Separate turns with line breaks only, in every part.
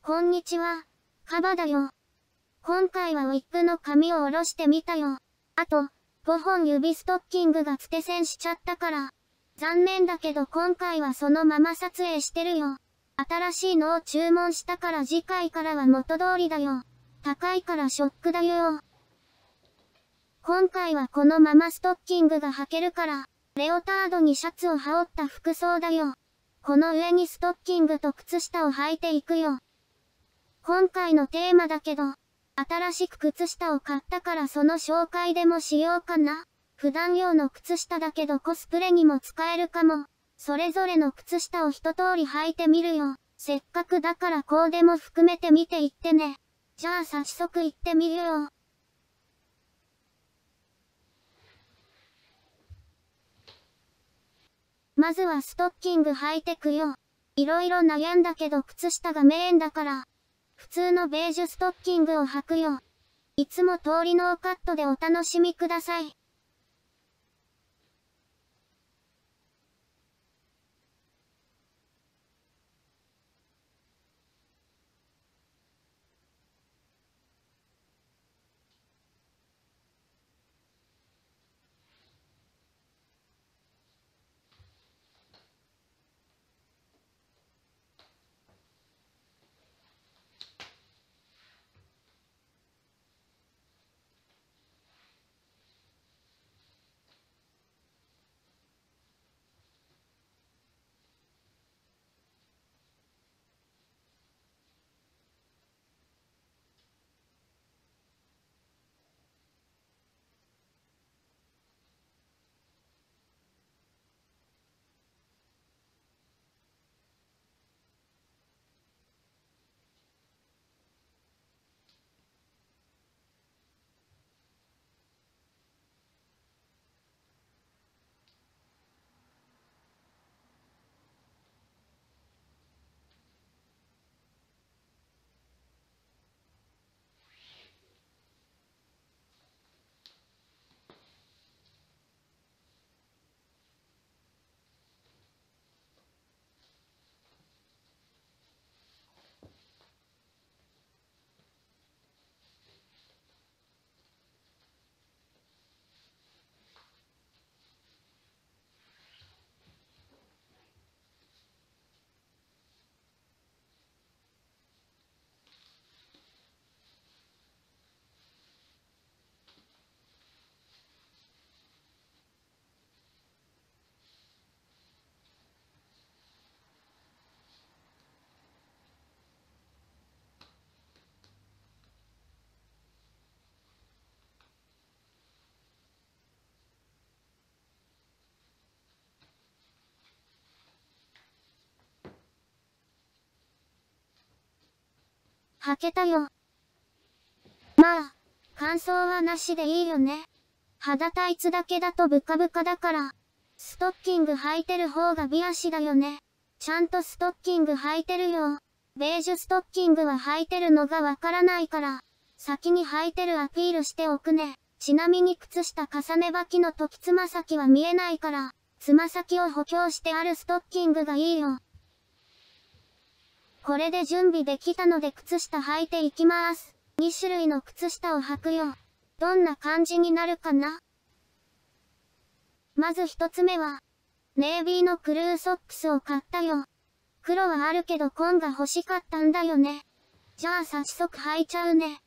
こんにちは、カバだよ。今回はウィッグの髪を下ろしてみたよ。あと、5本指ストッキングがつけ線しちゃったから。残念だけど今回はそのまま撮影してるよ。新しいのを注文したから次回からは元通りだよ。高いからショックだよ。今回はこのままストッキングが履けるから、レオタードにシャツを羽織った服装だよ。この上にストッキングと靴下を履いていくよ。今回のテーマだけど、新しく靴下を買ったからその紹介でもしようかな。普段用の靴下だけどコスプレにも使えるかも。それぞれの靴下を一通り履いてみるよ。せっかくだからコーデも含めて見ていってね。じゃあ早速行ってみるよ。まずはストッキング履いてくよ。いろいろ悩んだけど靴下がメインだから、普通のベージュストッキングを履くよ。いつも通りノーカットでお楽しみください。履けたよ。まあ、乾燥はなしでいいよね。肌タイツだけだとブカブカだから、ストッキング履いてる方が美足だよね。ちゃんとストッキング履いてるよ。ベージュストッキングは履いてるのがわからないから、先に履いてるアピールしておくね。ちなみに靴下重ね履きの時つま先は見えないから、つま先を補強してあるストッキングがいいよ。これで準備できたので靴下履いていきます。2種類の靴下を履くよ。どんな感じになるかな？まず一つ目は、ネイビーのクルーソックスを買ったよ。黒はあるけど紺が欲しかったんだよね。じゃあ早速履いちゃうね。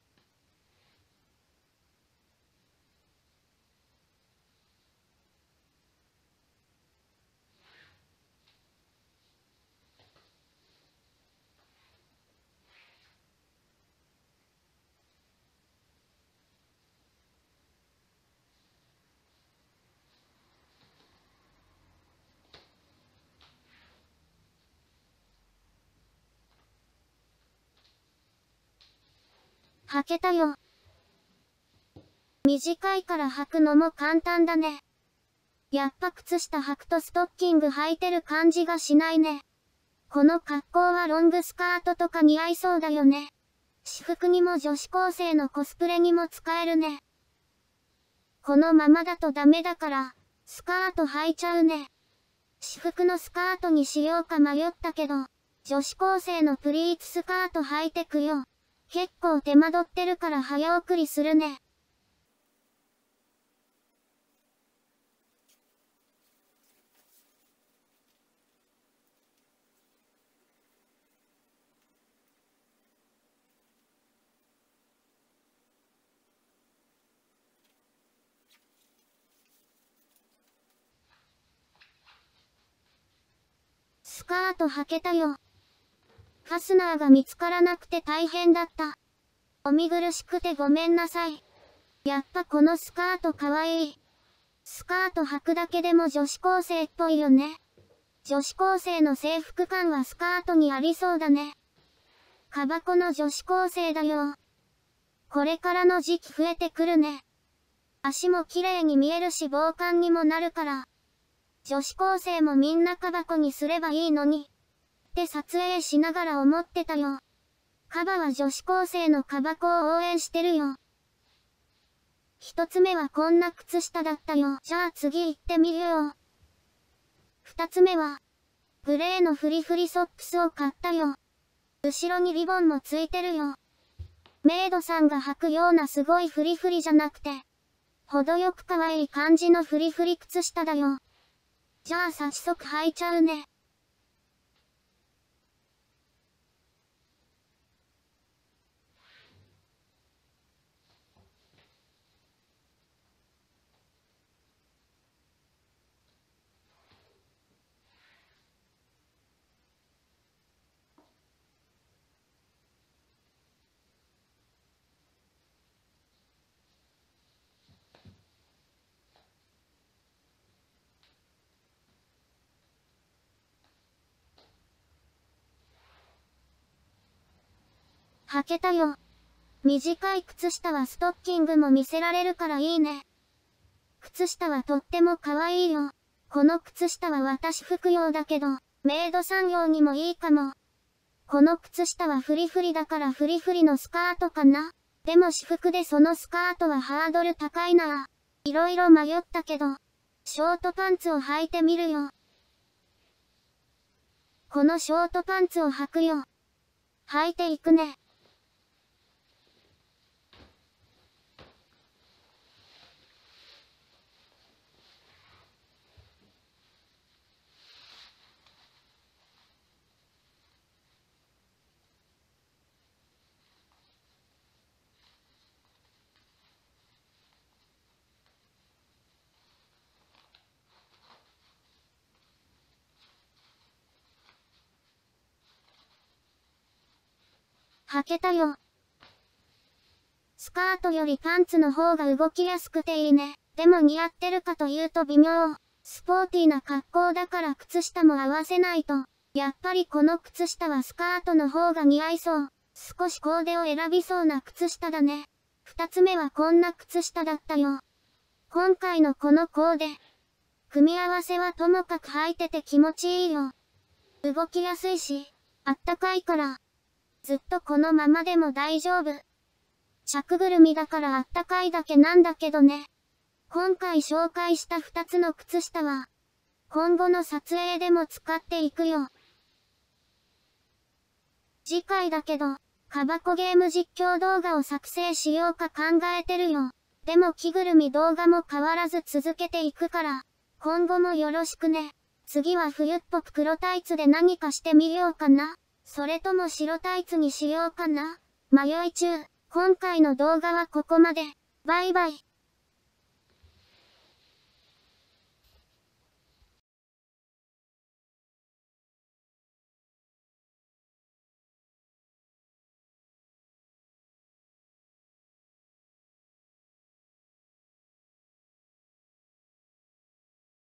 履けたよ。短いから履くのも簡単だね。やっぱ靴下履くとストッキング履いてる感じがしないね。この格好はロングスカートとか似合いそうだよね。私服にも女子高生のコスプレにも使えるね。このままだとダメだから、スカート履いちゃうね。私服のスカートにしようか迷ったけど、 女子高生のプリーツスカート履いてくよ。結構手間取ってるから早送りするね。スカート履けたよ。ファスナーが見つからなくて大変だった。お見苦しくてごめんなさい。やっぱこのスカートかわいい。スカート履くだけでも女子高生っぽいよね。女子高生の制服感はスカートにありそうだね。カバコの女子高生だよ。これからの時期増えてくるね。足も綺麗に見えるし防寒にもなるから。女子高生もみんなカバコにすればいいのに。って撮影しながら思ってたよ。カバは女子高生のカバコを応援してるよ。一つ目はこんな靴下だったよ。じゃあ次行ってみるよ。二つ目は、グレーのフリフリソックスを買ったよ。後ろにリボンもついてるよ。メイドさんが履くようなすごいフリフリじゃなくて、程よく可愛い感じのフリフリ靴下だよ。じゃあ早速履いちゃうね。履けたよ。短い靴下はストッキングも見せられるからいいね。靴下はとっても可愛いよ。この靴下は私服用だけど、メイドさん用にもいいかも。この靴下はフリフリだからフリフリのスカートかな。でも私服でそのスカートはハードル高いな。いろいろ迷ったけど、ショートパンツを履いてみるよ。このショートパンツを履くよ。履いていくね。履けたよ。スカートよりパンツの方が動きやすくていいね。でも似合ってるかというと微妙。スポーティーな格好だから靴下も合わせないと。やっぱりこの靴下はスカートの方が似合いそう。少しコーデを選びそうな靴下だね。二つ目はこんな靴下だったよ。今回のこのコーデ。組み合わせはともかく履いてて気持ちいいよ。動きやすいし、あったかいから。ずっとこのままでも大丈夫。着ぐるみだからあったかいだけなんだけどね。今回紹介した2つの靴下は、今後の撮影でも使っていくよ。次回だけど、カバコゲーム実況動画を作成しようか考えてるよ。でも着ぐるみ動画も変わらず続けていくから、今後もよろしくね。次は冬っぽく黒タイツで何かしてみようかな。それとも白タイツにしようかな。迷い中。今回の動画はここまで。バイバイ。